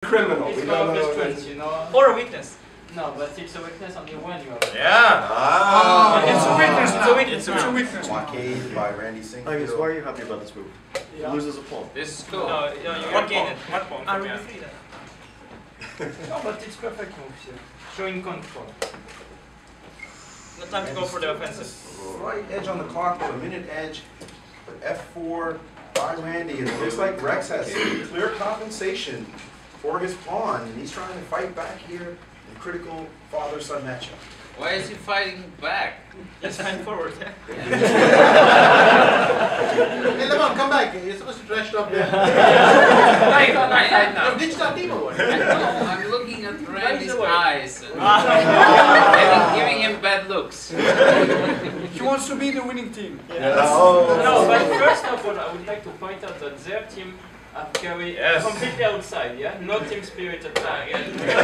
criminal. It's We called don't know. strength, you know. Or a weakness. No, but it's a weakness only when you are. Yeah. Ah. It's a weakness. It's a weakness. It's a weakness. Blockade by Randy Why Sinquefield. are you happy about this move? He loses a pawn. This is cool. No, you One gain pawn. it. One pawn. I from really behind. free that. No, but it's perfect move here. Showing control. No time to go for the offensive. Right edge on the clock, but a minute edge. But F4 by Randy, and it looks like Rex has clear compensation for his pawn, and he's trying to fight back here in critical father-son matchup. Why is he fighting back? Let's find forward. Hey, Lemon, come back. You're supposed to trash talk there. I know. You're digital team or what? I know. I'm looking at Randy's away. eyes and giving him bad looks. He wants to be the winning team. No, but first of all, I would like to point out that their team are carried Yes. completely outside, yeah? No team spirit attack.